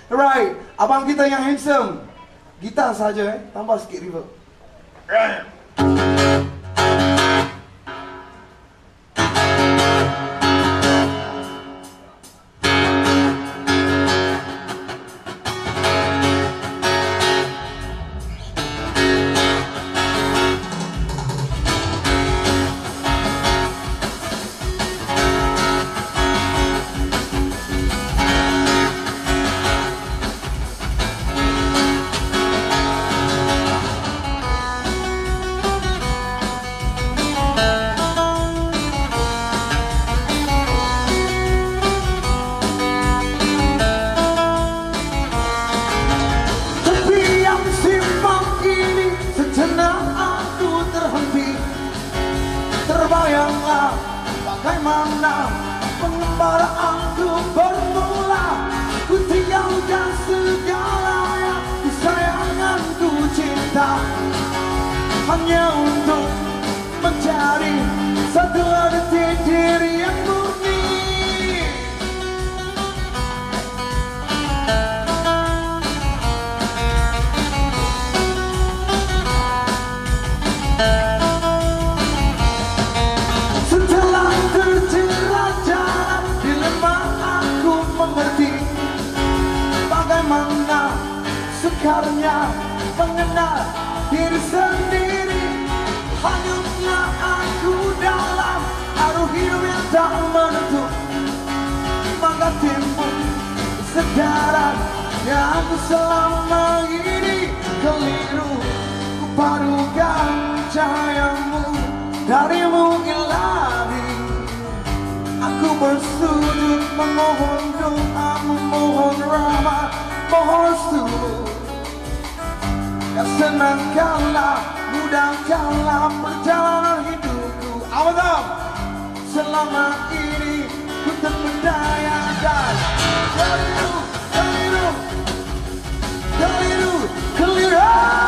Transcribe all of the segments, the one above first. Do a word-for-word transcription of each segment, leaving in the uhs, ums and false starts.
Alright, abang kita yang handsome, gitar saja eh, tambah sikit reverb. Right. Terbayanglah bagaimana pengembaraanku bermula. Ku tinggalkan segala yang kesayanganku cinta, hanya untuk mencari satu detik diri yang murni. Bagaimana sekarnya mengenal diri sendiri, hanyutnya aku dalam arus hidup yang tak menentu. Maka timbul kesadaran yang aku selama ini keliru. Ku padukan cahayamu darimu ilahi. Aku bersujud memohon doa, memohon rahmat, mohon restu. Ya senangkanlah, mudahkanlah perjalanan hidupku. Awadam, selama ini ku terpedaya dan keliru, keliru, keliru, keliru.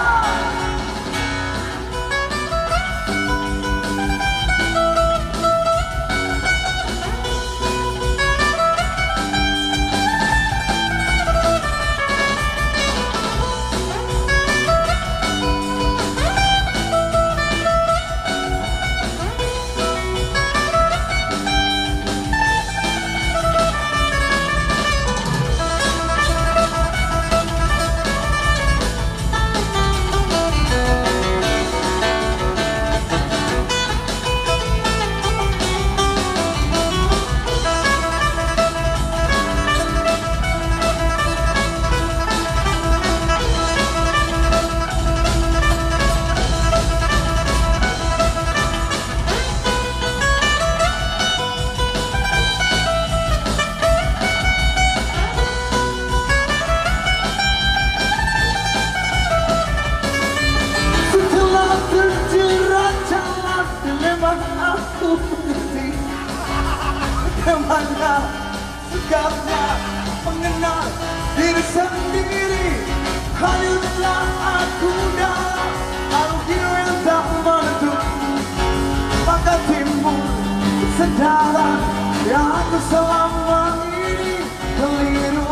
Bagaimana sekarnya mengenal diri sendiri, hanyutlah aku dalam arus hidup yang tak menentu. Maka timbul kesadaran yang aku selama ini keliru.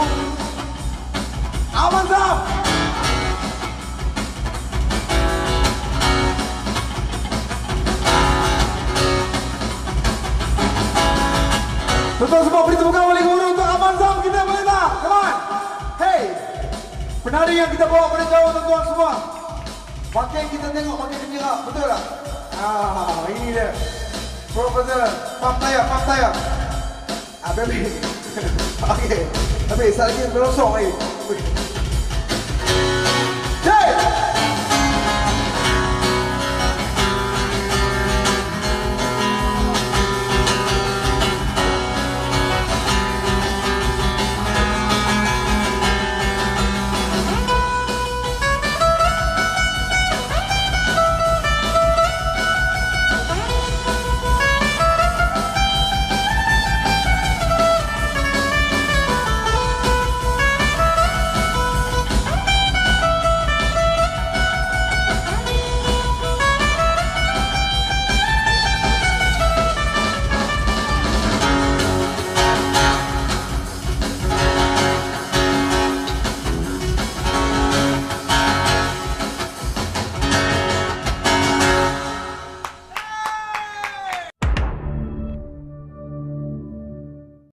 Aman tak? Betul semua, beri tepuk tangan paling guru untuk Aman Zam, kita boleh tak? Come on! Hey! Penari yang kita bawa pada jauh tuan-tuan semua. Makin kita tengok makin gembira, betul tak? Ah, ini dia. Profesor, pump tayar, pump tayar. Ah, baby. Okay. Tapi, sekali lagi berosong lagi.